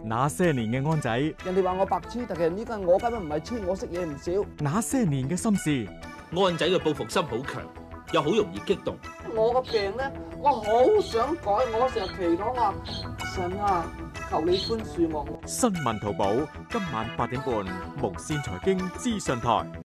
那些年嘅安仔， 人哋話我白痴，但其實呢個我根本唔係痴，我識嘢唔少。 那些年嘅心事， 安仔嘅報復心好強，又好容易激動。 我個病咧，我好想改，我成日祈禱話神啊，求你寬恕我。 新聞淘寶今晚8點半，無線財經資訊台。